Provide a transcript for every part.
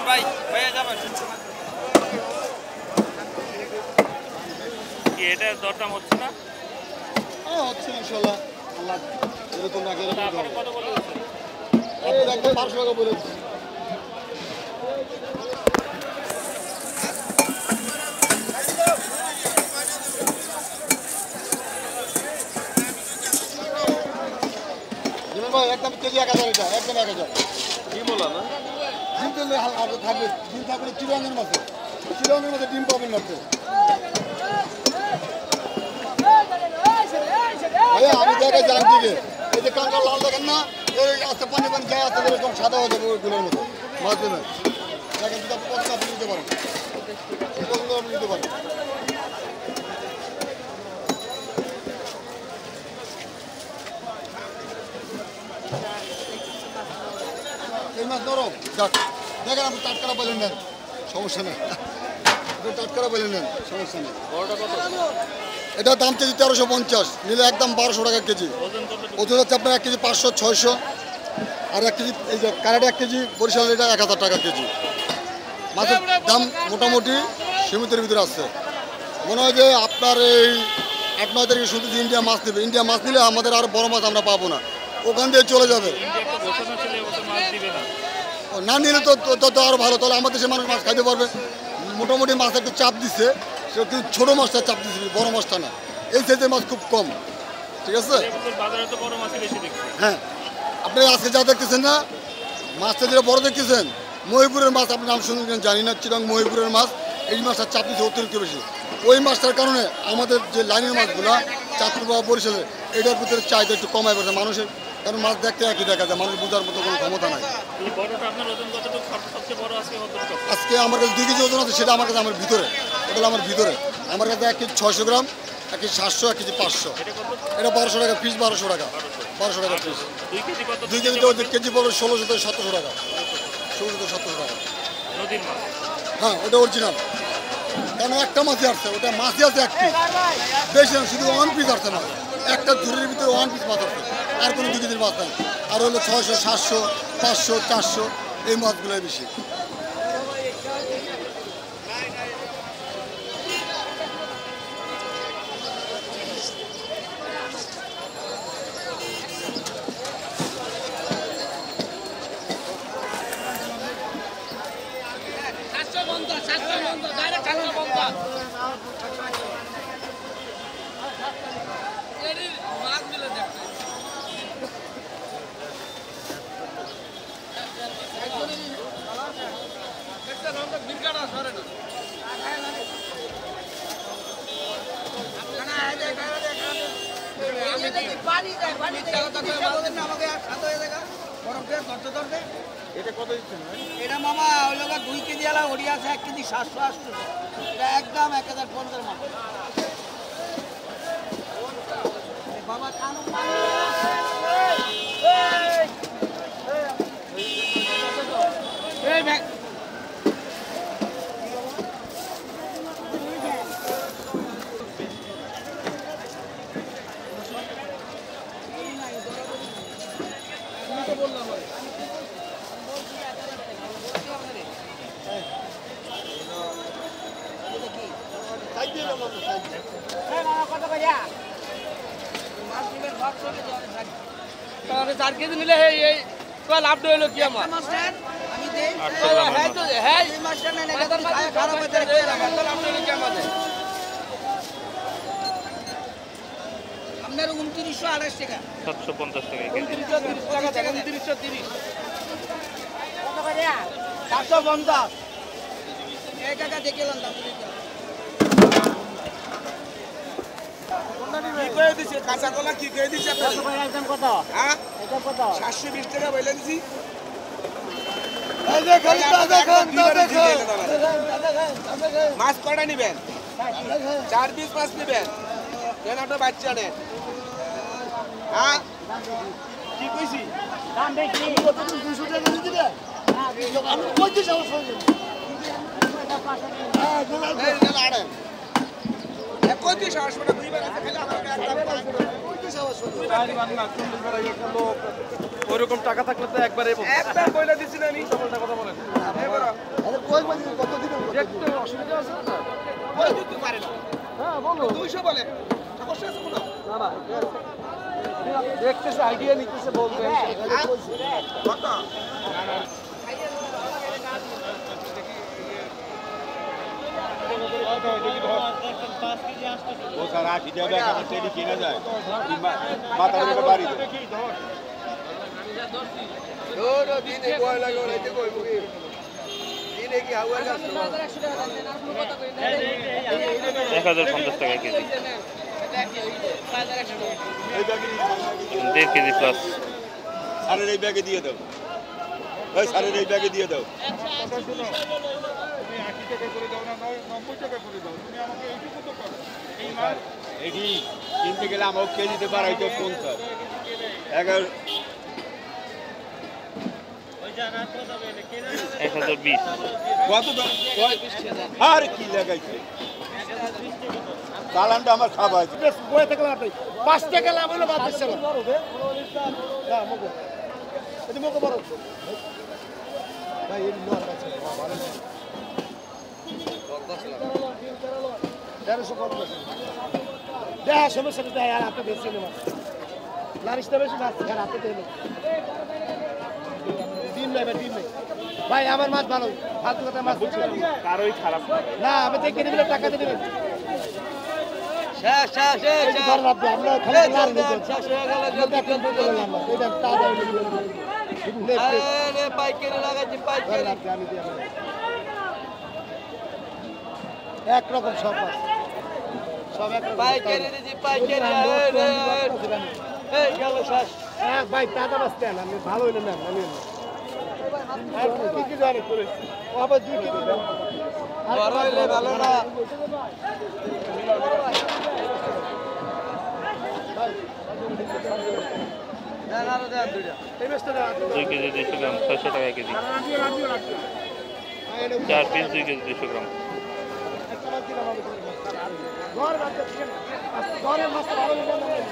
ভাই ভাইয়া যাবেন কি এটা দরদাম হচ্ছে না? হচ্ছে ইনশাল্লাহ আল্লাহ এরকম না করে কত বলেছেন? আপনি একদম 500 টাকা বলেছি। ভাই একদম কেজি 1000 এটা একদম 1000 কি বলা না ডিম তেলে হালকা থাকবে ডিম থাকলে চিরঙের মাছে ডিম পাবেন না আপনি ভাইয়া আমি দেখে জান দিকে এই যে কাঁকড়া লাল দেখেন না এই আস্তে পানি যায় আস্তে এরকম সাদা হয়ে যাবে ওইগুলোর মতো মাছ দেবেন দেখেন যদি আপনি পছন্দ আপনি নিতে পারেন পছন্দ আপনি নিতে পারেন এই মাছ নরম যাক দেখেন আপনি টাটকারা বলেন নেন সমস্যা নেই টাটকারা বলে নেন সমস্যা নেই এটা দাম কেজি 1350 নিলে একদম 1200 টাকা কেজি ওজন হচ্ছে আপনার 1 কেজি 500 600 আর 1 কেজি এই যে কানাডা 1 কেজি বরিশাল এটা 1000 টাকা কেজি মাছের দাম মোটামুটি সীমিতের ভিতরে আছে মনে হয় যে আপনার এই 8-9 তারিখে শুধু ইন্ডিয়া মাছ নেবে ইন্ডিয়া মাছ নিলে আমাদের আর বড় মাছ আমরা পাবো না ওখান দিয়ে চলে যাবে না নিলে তো আরও ভালো তাহলে আমাদের দেশের মানুষ মাছ খাইতে পারবে মোটামুটি মাছ একটু চাপ দিচ্ছে সেটা কিন্তু ছোটো মাছটা চাপ দিচ্ছে বড় মাছটা না এই সাইজের মাছ খুব কম ঠিক আছে হ্যাঁ আপনি আজকে যা দেখতেছেন না মাছটা যেটা বড় দেখতেছেন মহিপুরের মাছ আপনি নাম শুনছেন জানি না চিরং মহিপুরের মাছ এই মাছটা চাপ দিচ্ছে অতিরিক্ত বেশি ওই মাছটার কারণে আমাদের যে লাইনের মাছগুলো চাঁদপুর বা বরিশালের এটার ভিতরে চাহিদা একটু কমায় পড়ছে মানুষের কারণ মাছ দেখতে একই দেখা যায় মানুষ বোঝার মতো কোনো ক্ষমতা নাই আজকে আমার কাছে 2 কেজি ওজন আছে সেটা আমার কাছে আমার ভিতরে এটা হলো আমার ভিতরে আমার কাছে 1 কেজি 600 গ্রাম 1 কেজি 700 1 কেজি 500 এটা 1200 টাকা পিস 1200 টাকা 1200 টাকা পিস 2 কেজি কেজি পড়বে 1600 থেকে 1700 টাকা 1600 থেকে 1700 টাকা হ্যাঁ ওটা অরিজিনাল কারণ একটা মাছই আসছে ওটা মাছই আছে এক পিস বেশি না শুধু 1 পিস আসছে না একটা ঝুড়ির ভিতরে 1 পিস মাছ আসছে আর কোনো 2 কেজির মাছ নাই আর হলো 600 700 500 400 এই মাছগুলোই বেশি এটা মামা ওই লোক 2 কেজি আলা ওড়ি আছে 1 কেজি 700 800 এটা একদম 1050 মামা বাবা কানু এই ব্যাগ তাহলে 4 কেজি নিলে এই লাভ হলো কি আমার আমি দেই হ্যাঁ তো হ্যাঁ এই মাছটা না এটা খারাপ হয়ে যায় লাভ হলো কি আমাদের আপনার 2928 টাকা 750 টাকা 2930 টাকা 2930 কত করে 450 এই টাকা দেখেলাম দাম কি কই দিছে কাঁচা কলা কি কই দিছে আপনারা একদম কত হ্যাঁ একদম কত 720 টাকা বইলা দিছি এই যে খালি দেখেন মাছ কয়টা নেবেন 4 পিস মাছ নেবেন কেন আপনার বাচ্চা নেন হ্যাঁ কি কইছি দাম বেশি 200 টাকা দিয়ে দিবেন আমি কইতে যাবো হ্যাঁ এই গেল আড়েন কইতে সাহস মানে দুইবার আছে খালি আমাকে কইতে সাহস ওইরকম টাকা থাকলে তো একবার বইলা দিছি না আমি কথা বলেন সমস্যা বলে সমস্যা আছে কোনো দেখতেছে আইডিয়া নিতেছে বলবে কত ও স্যার 80 টাকা একটা টেডি কিনা যায় মাথার উপরে বাড়ি দেয় দিনে কয় লাগে ওইতে কই মুখে দিনে কি হাওয়া যাচ্ছে 1050 টাকা কেজি। এই ব্যাগে 1.5 কেজি প্লাস। স্যারের এই ব্যাগে দিয়ে দাও ওই স্যারের এই ব্যাগে দিয়ে দাও এটি কিনতে গেলে আমাকে কেজিতে বাড়াইতে 50 11 1020। কত দাম আর কি লাগাইছে চালানটা আমার খাবার বয়ে থেকে লাভ নেই 5 টাকা লাভ হলো বাদ দিচ্ছে না হ্যাঁ মগো এটি মগো বড় ভাই এই লোয়ার আছে ভালো না 1300 কত আছে দেখা সমস্যা তো আর আপনি বেশি নেবেন লারিশটা বেশি না আর আপনি দেন দিন নেবে দিন নেই ভাই আমার মাছ ভালো ফালতু কথা মাছ কারোই খারাপ না। না আমি দেখে দিলে টাকা দিয়ে দিবেন শেষ শেষ শেষ ধর রাত দিয়ে আমরা খালি লাল নেব শেষ হয়ে গেল জলদি দেখেন তো বললাম না এটা তাজা আরে পাইকারি লাগাচ্ছি পাইকারি আমি দিয়ে একরকম সব মাছ সব একরকম পাইকারি দিছি পাইকারি এই গেল শেষ হ্যাঁ ভাই টাকা বাঁচতে আমি ভালো হইলে না আমি আর কি কি জানি করে ও আবার 2 কেজি বড় হইলে ভালো না দেন আরো দেন দুইটা এই বেশটা 2 কেজি 200 গ্রাম 600 টাকা কেজি। 4 পিস 2 কেজি 200 গ্রাম। ঘরের মাছ ভালো হইলে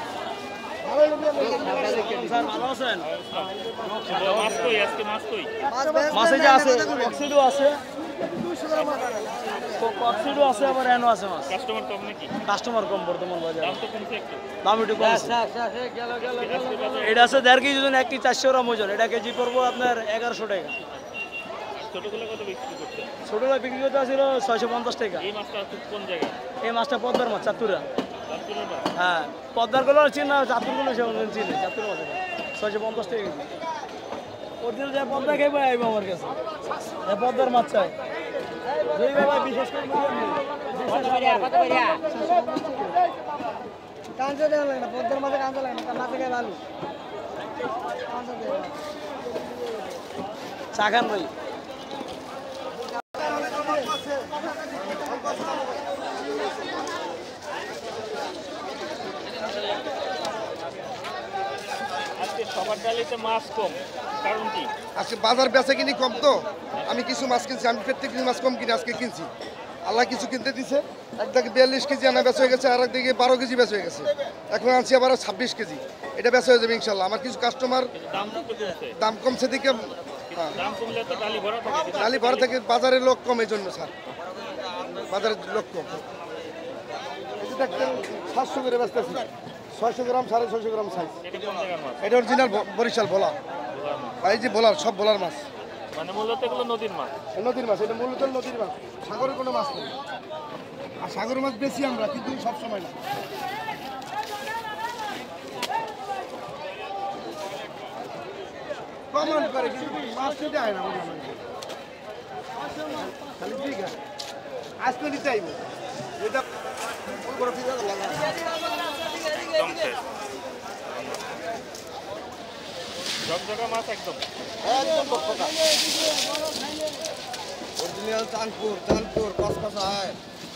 ভালো আছেন মাছ কই আজকে মাছ কই? মাছে যে আছে অক্সিডো আছে 200 গ্রাম অক্সিডো আছে আবার এনো আছে মাছ কাস্টমার কম নাকি? কাস্টমার কম বর্তমান বাজারে দাম তো কমছে একটু। দাম একটু কম আছে গেল গেল আজকে বাজারে এটা আছে 1.5 কেজি ওজন 1 কেজি 400 গ্রাম ওজন এটা কেজি পড়বো আপনার 1100 টাকা ছোটগুলো কত বিক্রি করছে? ছোটগুলো বিক্রি করতে ছিল 650 টাকা এই মাছটা আছে কোন জায়গায়? এই মাছটা পদ্মার মাছ চাতুরা চাঁদপুরের মাছ? হ্যাঁ পদ্মার গুলো চিনা চাতুরগুলো সেমন চিনি চাতুর মাছ 650 টাকা কেজি ওদের যে পদ্মা খাইবে আইবো আমার কাছে এই পদ্মার মাছ চাই যেই বাবা বিশেষ করে কাঁচা দেওয়া লাগে না পদ্মার মাছে কাঁচা লাগে না মাছে খাই ভালো চা খান ভাই আজকে সবার ডালিতে মাছ কম, কারণ কি? আজকে বাজার বেচা কিনি কম তো আমি কিছু মাছ কিনছি আমি প্রত্যেক দিন মাছ কম কিনি আজকে কিনছি আল্লাহ কিছু কিনতে দিছে একদিকে 42 কেজি আনা বেচা হয়ে গেছে আর একদিকে 12 কেজি বেচা হয়ে গেছে এখন আনছি আবার 26 কেজি এটা বেচা হয়ে যাবে ইনশাল্লাহ আমার কিছু কাস্টমার দাম তো একটু কমছে। দাম কমছে দিকে দাম কমলে তো ডালি ভরা থাকে। ডালি ভরা থেকে বাজারের লোক কম এই জন্য স্যার বাজারের লোক কম এটা দেখতে 700 করে বেচতেছি 600 গ্রাম 650 গ্রাম সাইজ এটা কোন জায়গার মাছ? এটা অরিজিনাল বরিশাল ভোলা ভোলার মাছ। এই যে ভোলার সব ভোলার মাছ মানে মূলত এগুলো নদীর মাছ। নদীর মাছ এটা মূলত নদীর মাছ সাগরের কোনো মাছ নেই আর সাগরের মাছ বেশি আমরা কিন্তু সব সময় না কমন করে কিন্তু মাছ নিতে হয় না খালি ঠিক আছে আজকে নিতে আইব এটা কমছে। ঝকঝকা মাছ একদম। অরিজিনাল চাঁদপুর চাঁদপুর কসকসা হয়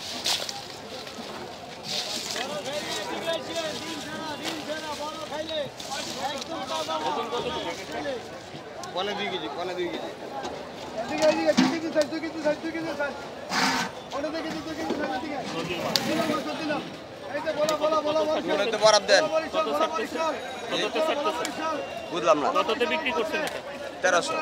ওজন কত টাকা? পনে 2 কেজি পনে 2 কেজি এদিকে এদিকে দুই কেজি সাইজ অনেক কেজি 2 কেজি সাইজ এদিকে নদীর মাছ। দিলাম এই যে বলা ওটাতে বরাব দেন কত ছাড়তেছে? কততে ছাড়তেছে? বুঝলাম না কততে বিক্রি করছেন এটা? 1300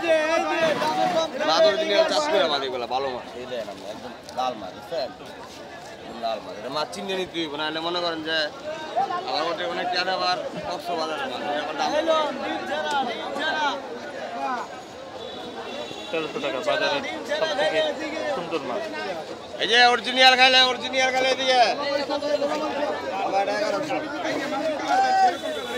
মাছ অরিজিনাল চাষ করে মাছ এগুলো ভালো মাছ এই দেন আপনি একদম লাল মাছ বুঝছেন লাল মাছ এটা মাছ চিনে নিতে হইব না হলে মনে করেন যে আমার ওটা অনেক টাকা আবার কক্সবাজারের মাছ এটা আবার দাম 1300 টাকা বাজারের সব থেকে সুন্দর মাছ। এই যে অরিজিনাল খাইলে এদিকে আবার 1100